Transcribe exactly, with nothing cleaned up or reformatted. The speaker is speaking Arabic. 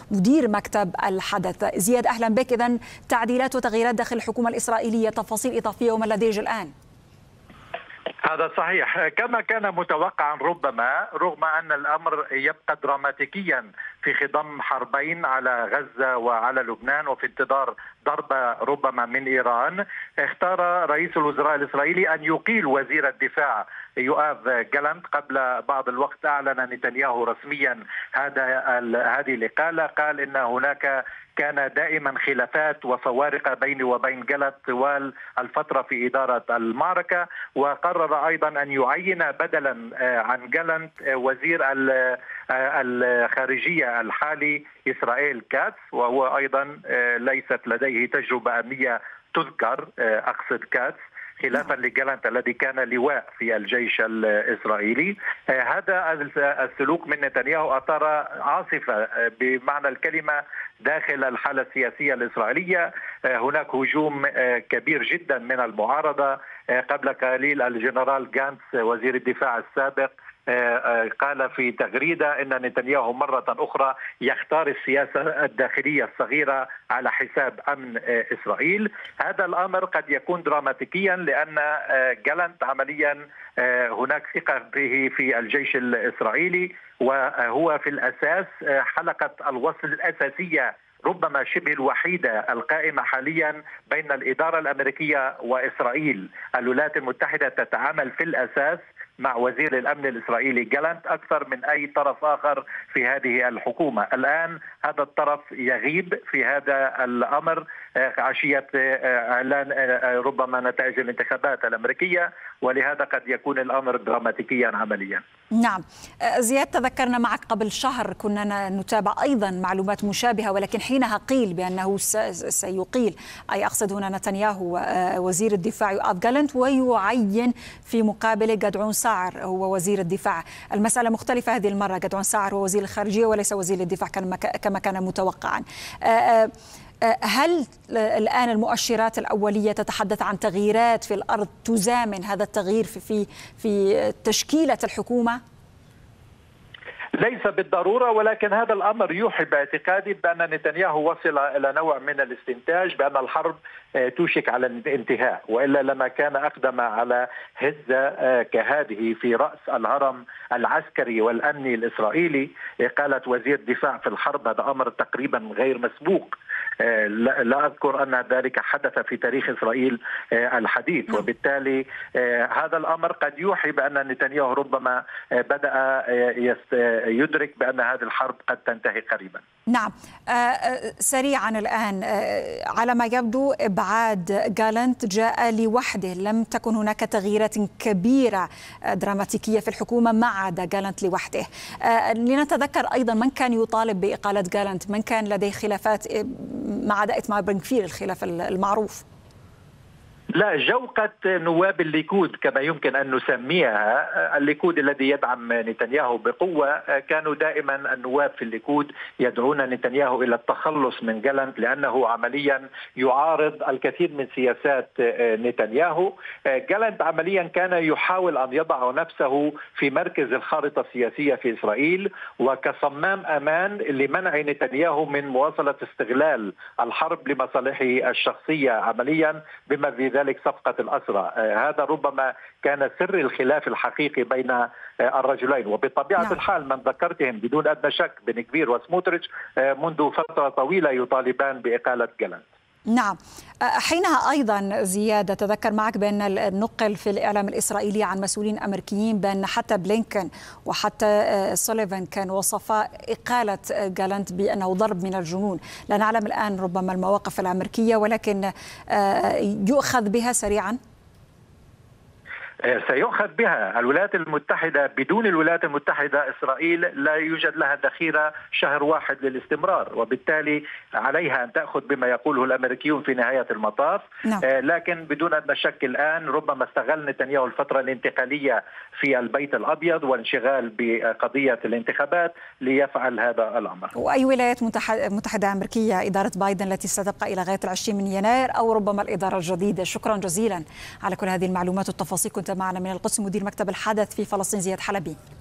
مدير مكتب الحدث. زياد أهلا بك. إذن تعديلات وتغييرات داخل الحكومة الإسرائيلية، تفاصيل إضافية وما لديج الآن؟ هذا صحيح كما كان متوقعا، ربما رغم أن الأمر يبقى دراماتيكيا في خضم حربين على غزة وعلى لبنان وفي انتظار ضربة ربما من إيران، اختار رئيس الوزراء الإسرائيلي أن يقيل وزير الدفاع يؤاف جالنت. قبل بعض الوقت أعلن نتنياهو رسميا هذا هذه الإقالة، قال إن هناك كان دائما خلافات وفوارق بيني وبين جالنت طوال الفترة في إدارة المعركة، وقرر أيضا أن يعين بدلا عن جالنت وزير الخارجية الحالي إسرائيل كاتس، وهو أيضا ليست لديه تجربة أمنية تذكر، أقصد كاتس، خلافا لجالنت الذي كان لواء في الجيش الإسرائيلي. هذا السلوك من نتنياهو أثار عاصفة بمعنى الكلمة داخل الحالة السياسية الإسرائيلية. هناك هجوم كبير جدا من المعارضة. قبل قليل الجنرال جانتس وزير الدفاع السابق قال في تغريدة أن نتنياهو مرة أخرى يختار السياسة الداخلية الصغيرة على حساب أمن إسرائيل. هذا الأمر قد يكون دراماتيكيا لأن جالنت عمليا هناك ثقة به في الجيش الإسرائيلي، وهو في الأساس حلقة الوصل الأساسية ربما شبه الوحيدة القائمة حاليا بين الإدارة الأمريكية وإسرائيل. الولايات المتحدة تتعامل في الأساس مع وزير الأمن الإسرائيلي جالنت أكثر من أي طرف آخر في هذه الحكومة. الآن هذا الطرف يغيب في هذا الأمر عشية إعلان ربما نتائج الانتخابات الأمريكية، ولهذا قد يكون الأمر دراماتيكيا عمليا. نعم زياد، تذكرنا معك قبل شهر كنا نتابع أيضا معلومات مشابهة، ولكن حينها قيل بأنه سيقيل، أي أقصد هنا نتنياهو وزير الدفاع يؤاف جالنت ويعين في مقابله جدعون سعر هو وزير الدفاع. المسألة مختلفة هذه المرة، جدعون سعر هو وزير الخارجية وليس وزير الدفاع كما كان متوقعا. هل الآن المؤشرات الأولية تتحدث عن تغييرات في الأرض تزامن هذا التغيير في في في تشكيلة الحكومة؟ ليس بالضرورة، ولكن هذا الأمر يوحي باعتقادي بأن نتنياهو وصل إلى نوع من الاستنتاج بأن الحرب توشك على الانتهاء، وإلا لما كان أقدم على هزة كهذه في رأس الهرم العسكري والأمني الإسرائيلي. قالت وزير دفاع في الحرب، هذا أمر تقريبا غير مسبوق. لا أذكر أن ذلك حدث في تاريخ إسرائيل الحديث، وبالتالي هذا الأمر قد يوحي بأن نتنياهو ربما بدأ يدرك بأن هذه الحرب قد تنتهي قريبا. نعم سريعا الآن، على ما يبدو إبعاد جالنت جاء لوحده، لم تكن هناك تغييرات كبيرة دراماتيكية في الحكومة ما عدا جالنت لوحده. لنتذكر أيضا من كان يطالب بإقالة جالنت، من كان لديه خلافات ما عدا إتمار بن غفير الخلاف المعروف. لا، جوقة نواب الليكود كما يمكن أن نسميها، الليكود الذي يدعم نتنياهو بقوة، كانوا دائما النواب في الليكود يدعون نتنياهو إلى التخلص من جالنت لأنه عمليا يعارض الكثير من سياسات نتنياهو. جالنت عمليا كان يحاول أن يضع نفسه في مركز الخارطة السياسية في إسرائيل وكصمام أمان لمنع نتنياهو من مواصلة استغلال الحرب لمصالحه الشخصية عمليا، بما في ذلك صفقة الأسرى. هذا ربما كان سر الخلاف الحقيقي بين الرجلين، وبطبيعة نعم. الحال من ذكرتهم بدون أدنى شك بن غفير وسموتريتش منذ فترة طويلة يطالبان بإقالة جالنت. نعم، حينها أيضا زيادة تذكر معك بأن النقل في الإعلام الإسرائيلي عن مسؤولين أمريكيين بأن حتى بلينكن وحتى سوليفان كان وصفا إقالة جالنت بأنه ضرب من الجنون. لا نعلم الآن ربما المواقف الأمريكية، ولكن يؤخذ بها سريعا. سيؤخذ بها الولايات المتحدة. بدون الولايات المتحدة إسرائيل لا يوجد لها ذخيرة شهر واحد للاستمرار، وبالتالي عليها أن تأخذ بما يقوله الأمريكيون في نهاية المطاف. نعم. لكن بدون أدنى شك الآن ربما استغل نتنياهو الفترة الانتقالية في البيت الأبيض وانشغال بقضية الانتخابات ليفعل هذا الأمر. وأي ولايات متحدة أمريكية، إدارة بايدن التي ستبقى إلى غاية العشرين من يناير أو ربما الإدارة الجديدة؟ شكرا جزيلا على كل هذه المعلومات والتفاصيل. كنت معنا من القدس مدير مكتب الحدث في فلسطين زياد حلبي.